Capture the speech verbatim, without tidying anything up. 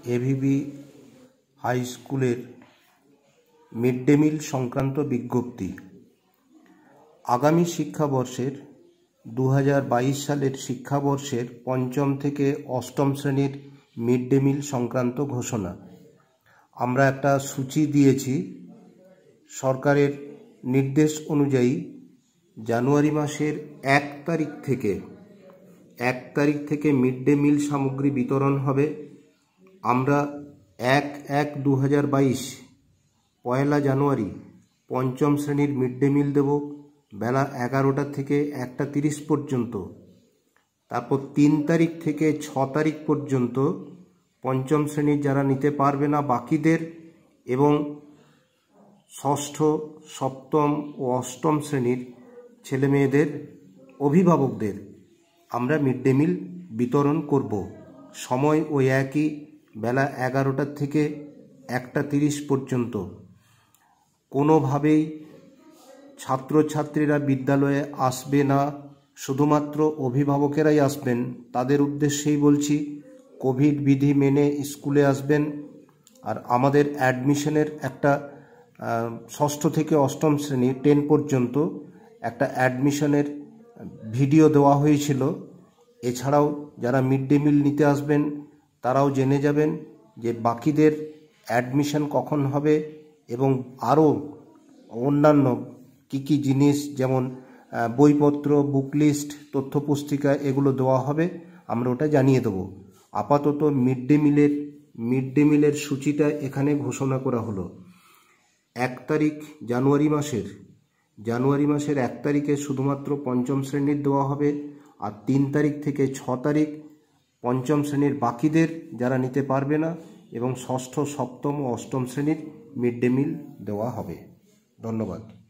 এভিবি high স্কুলের mid day meal সংক্রান্ত বিজ্ঞপ্তি। আগামী শিক্ষাবর্ষের দু হাজার বাইশ সালের শিক্ষাবর্ষের পঞ্চম থেকে অষ্টম শ্রেণীর মিড ডে মিল সংক্রান্ত ঘোষণা। আমরা একটা সূচি দিয়েছি। সরকারের নির্দেশ অনুযায়ী জানুয়ারি মাসের এক তারিখ থেকে এক তারিখ থেকে মিড ডে মিল সামগ্রী বিতরণ হবে। আমরা এক এক দু হাজার বাইশ পয়লা জানুয়ারি পঞ্চম শ্রেণীর মিড ডে মিল দেব বেলা এগারোটা থেকে একটা তিরিশ পর্যন্ত। তারপর তিন তারিখ থেকে ছ তারিখ পর্যন্ত পঞ্চম শ্রেণীর যারা নিতে পারবে না বাকিদের এবং ষষ্ঠ সপ্তম ও অষ্টম শ্রেণীর ছেলেমেয়েদের অভিভাবকদের আমরা মিড ডে মিল বিতরণ করব। সময় ওই একই, বেলা এগারোটা থেকে একটা তিরিশ পর্যন্ত। কোনোভাবেই ছাত্রছাত্রীরা বিদ্যালয়ে আসবে না, শুধুমাত্র অভিভাবকেরাই আসবেন। তাদের উদ্দেশ্যেই বলছি, কোভিড বিধি মেনে স্কুলে আসবেন। আর আমাদের অ্যাডমিশনের একটা ষষ্ঠ থেকে অষ্টম শ্রেণী টেন পর্যন্ত একটা অ্যাডমিশনের ভিডিও দেওয়া হয়েছিল। এছাড়াও যারা মিড ডে মিল নিতে আসবেন তারাও জেনে যাবেন যে বাকিদের অ্যাডমিশন কখন হবে এবং আরও অন্যান্য কী কী জিনিস যেমন বইপত্র, বুক লিস্ট, তথ্যপুস্তিকা এগুলো দেওয়া হবে, আমরা ওটা জানিয়ে দেবো। আপাতত মিড ডে মিলের মিড ডে মিলের সূচিটা এখানে ঘোষণা করা হলো। এক তারিখ জানুয়ারি মাসের জানুয়ারি মাসের এক তারিখে শুধুমাত্র পঞ্চম শ্রেণীর দেওয়া হবে, আর তিন তারিখ থেকে ছ তারিখ পঞ্চম শ্রেণীর বাকিদের যারা নিতে পারবে না এবং ষষ্ঠ সপ্তম ও অষ্টম শ্রেণীর মিড ডে মিল দেওয়া হবে। ধন্যবাদ।